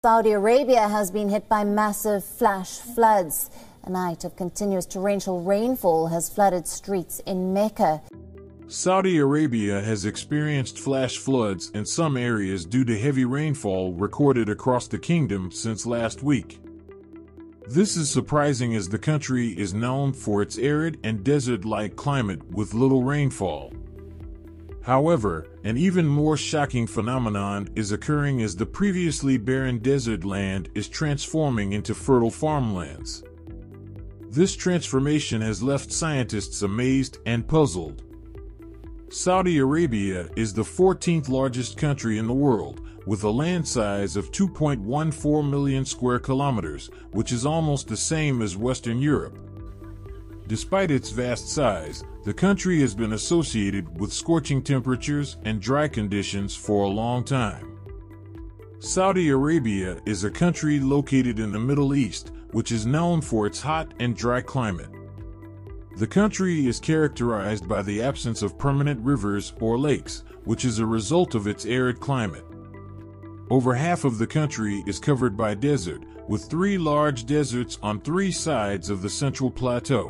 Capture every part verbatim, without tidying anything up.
Saudi Arabia has been hit by massive flash floods. A night of continuous torrential rainfall has flooded streets in Mecca. Saudi Arabia has experienced flash floods in some areas due to heavy rainfall recorded across the kingdom since last week. This is surprising as the country is known for its arid and desert-like climate with little rainfall. However, an even more shocking phenomenon is occurring as the previously barren desert land is transforming into fertile farmlands. This transformation has left scientists amazed and puzzled. Saudi Arabia is the fourteenth largest country in the world, with a land size of two point one four million square kilometers, which is almost the same as Western Europe. Despite its vast size, the country has been associated with scorching temperatures and dry conditions for a long time. Saudi Arabia is a country located in the Middle East, which is known for its hot and dry climate. The country is characterized by the absence of permanent rivers or lakes, which is a result of its arid climate. Over half of the country is covered by desert, with three large deserts on three sides of the central plateau.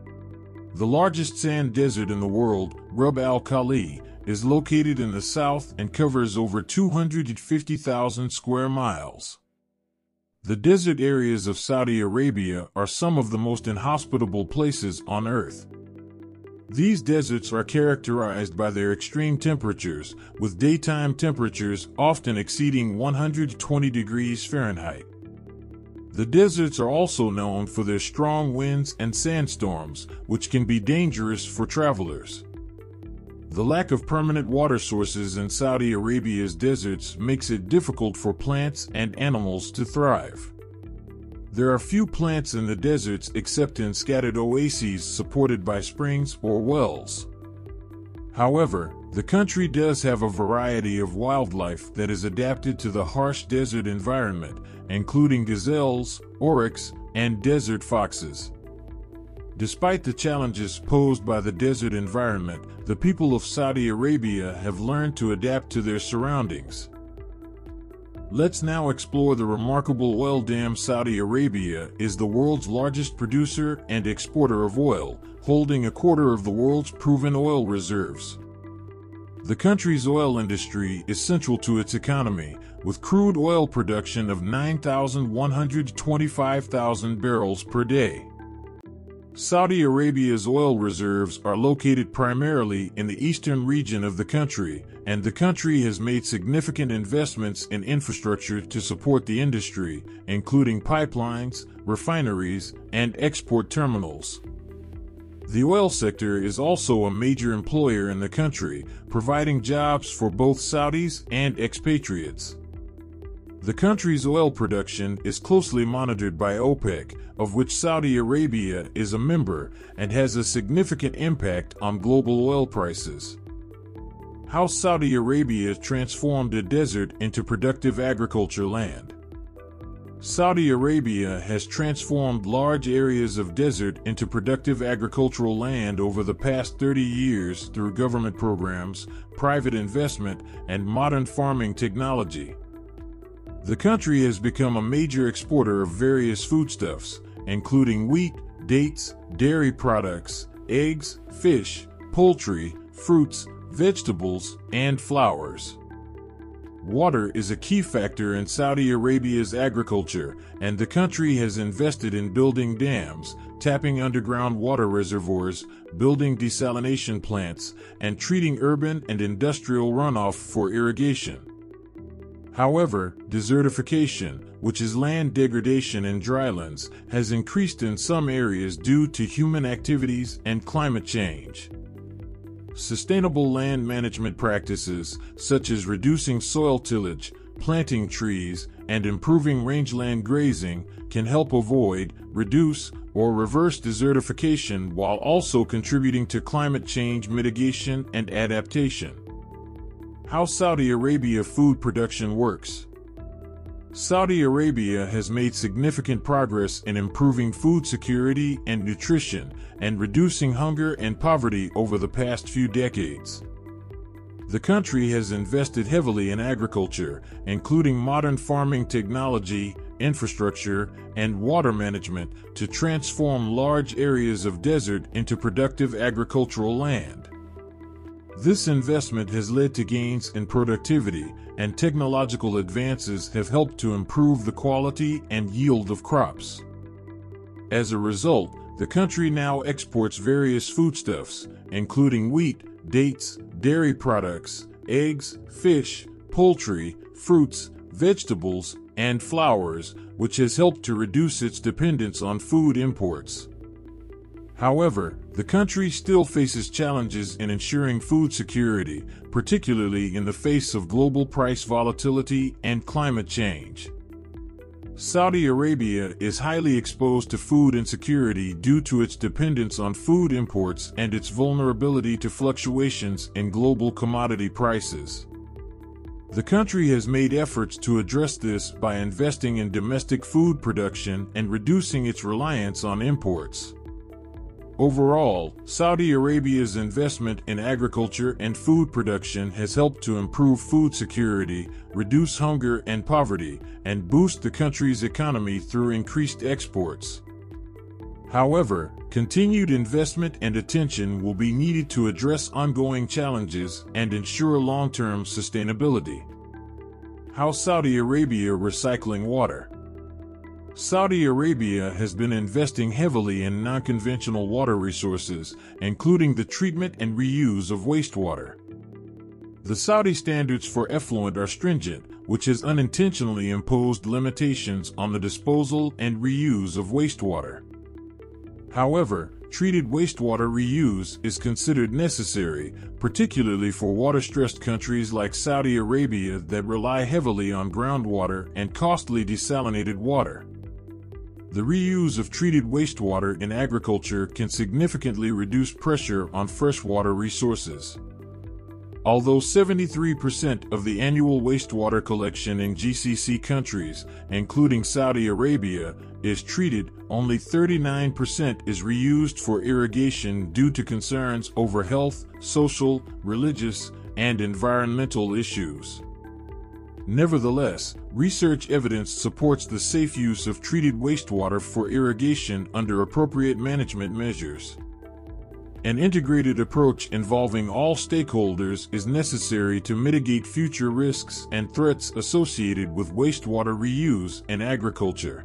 The largest sand desert in the world, Rub al-Khali, is located in the south and covers over two hundred fifty thousand square miles. The desert areas of Saudi Arabia are some of the most inhospitable places on earth. These deserts are characterized by their extreme temperatures, with daytime temperatures often exceeding one hundred twenty degrees Fahrenheit. The deserts are also known for their strong winds and sandstorms, which can be dangerous for travelers. The lack of permanent water sources in Saudi Arabia's deserts makes it difficult for plants and animals to thrive. There are few plants in the deserts except in scattered oases supported by springs or wells. However, the country does have a variety of wildlife that is adapted to the harsh desert environment, including gazelles, oryx, and desert foxes. Despite the challenges posed by the desert environment, the people of Saudi Arabia have learned to adapt to their surroundings. Let's now explore the remarkable oil dam. Saudi Arabia is the world's largest producer and exporter of oil, holding a quarter of the world's proven oil reserves. The country's oil industry is central to its economy, with crude oil production of nine thousand one hundred twenty-five thousand barrels per day. Saudi Arabia's oil reserves are located primarily in the eastern region of the country, and the country has made significant investments in infrastructure to support the industry, including pipelines, refineries, and export terminals. The oil sector is also a major employer in the country, providing jobs for both Saudis and expatriates. The country's oil production is closely monitored by OPEC, of which Saudi Arabia is a member, and has a significant impact on global oil prices. How Saudi Arabia transformed a desert into productive agriculture land. Saudi Arabia has transformed large areas of desert into productive agricultural land over the past thirty years through government programs, private investment, and modern farming technology. The country has become a major exporter of various foodstuffs, including wheat, dates, dairy products, eggs, fish, poultry, fruits, vegetables, and flowers. Water is a key factor in Saudi Arabia's agriculture, and the country has invested in building dams, tapping underground water reservoirs, building desalination plants, and treating urban and industrial runoff for irrigation. However, desertification, which is land degradation in drylands, has increased in some areas due to human activities and climate change. Sustainable land management practices, such as reducing soil tillage, planting trees, and improving rangeland grazing, can help avoid, reduce, or reverse desertification while also contributing to climate change mitigation and adaptation. How Saudi Arabia food production works. Saudi Arabia has made significant progress in improving food security and nutrition, and reducing hunger and poverty over the past few decades. The country has invested heavily in agriculture, including modern farming technology, infrastructure, and water management to transform large areas of desert into productive agricultural land. This investment has led to gains in productivity, and technological advances have helped to improve the quality and yield of crops. As a result, the country now exports various foodstuffs, including wheat, dates, dairy products, eggs, fish, poultry, fruits, vegetables, and flowers, which has helped to reduce its dependence on food imports. However, the country still faces challenges in ensuring food security, particularly in the face of global price volatility and climate change. Saudi Arabia is highly exposed to food insecurity due to its dependence on food imports and its vulnerability to fluctuations in global commodity prices. The country has made efforts to address this by investing in domestic food production and reducing its reliance on imports. Overall, Saudi Arabia's investment in agriculture and food production has helped to improve food security, reduce hunger and poverty, and boost the country's economy through increased exports. However, continued investment and attention will be needed to address ongoing challenges and ensure long-term sustainability. How Saudi Arabia recycling water? Saudi Arabia has been investing heavily in non-conventional water resources, including the treatment and reuse of wastewater. The Saudi standards for effluent are stringent, which has unintentionally imposed limitations on the disposal and reuse of wastewater. However, treated wastewater reuse is considered necessary, particularly for water-stressed countries like Saudi Arabia that rely heavily on groundwater and costly desalinated water. The reuse of treated wastewater in agriculture can significantly reduce pressure on freshwater resources. Although seventy-three percent of the annual wastewater collection in G C C countries, including Saudi Arabia, is treated, only thirty-nine percent is reused for irrigation due to concerns over health, social, religious, and environmental issues. Nevertheless, research evidence supports the safe use of treated wastewater for irrigation under appropriate management measures. An integrated approach involving all stakeholders is necessary to mitigate future risks and threats associated with wastewater reuse in agriculture.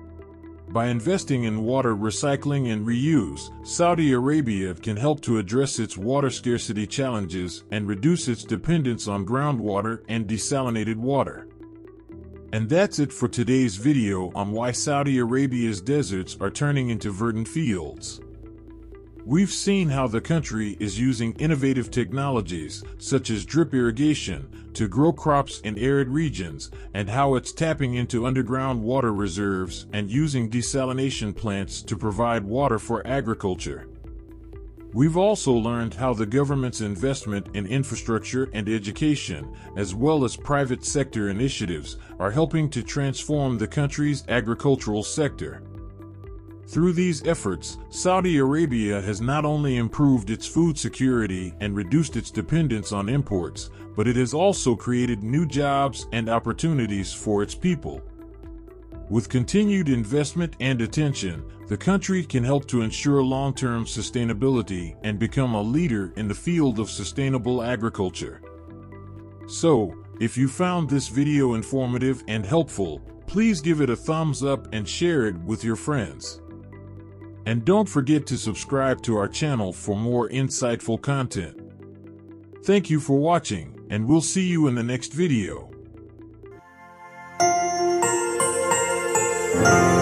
By investing in water recycling and reuse, Saudi Arabia can help to address its water scarcity challenges and reduce its dependence on groundwater and desalinated water. And that's it for today's video on why Saudi Arabia's deserts are turning into verdant fields. We've seen how the country is using innovative technologies, such as drip irrigation, to grow crops in arid regions, and how it's tapping into underground water reserves and using desalination plants to provide water for agriculture. We've also learned how the government's investment in infrastructure and education, as well as private sector initiatives, are helping to transform the country's agricultural sector. Through these efforts, Saudi Arabia has not only improved its food security and reduced its dependence on imports, but it has also created new jobs and opportunities for its people. With continued investment and attention, the country can help to ensure long-term sustainability and become a leader in the field of sustainable agriculture. So, if you found this video informative and helpful, please give it a thumbs up and share it with your friends. And don't forget to subscribe to our channel for more insightful content. Thank you for watching, and we'll see you in the next video.